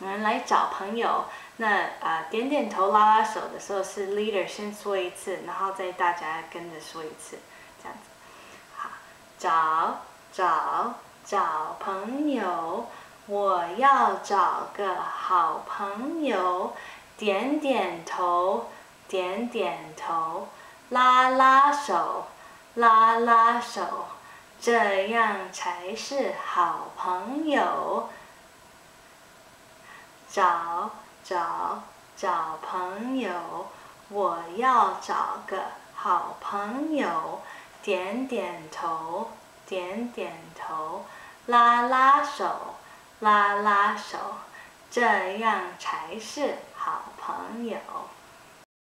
我们来找朋友。那点点头、拉拉手的时候是 leader 先说一次，然后再大家跟着说一次，这样子。好，找朋友，我要找个好朋友。点点头，拉拉手，这样才是好朋友。找朋友，我要找个好朋友。点点头，拉拉手，这样才是好朋友。